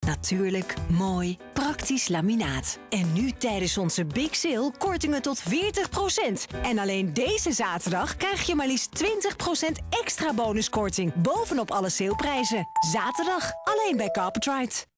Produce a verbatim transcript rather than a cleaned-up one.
Natuurlijk, mooi, praktisch laminaat. En nu tijdens onze Big Sale kortingen tot veertig procent. En alleen deze zaterdag krijg je maar liefst twintig procent extra bonuskorting bovenop alle saleprijzen. Zaterdag alleen bij Carpetride.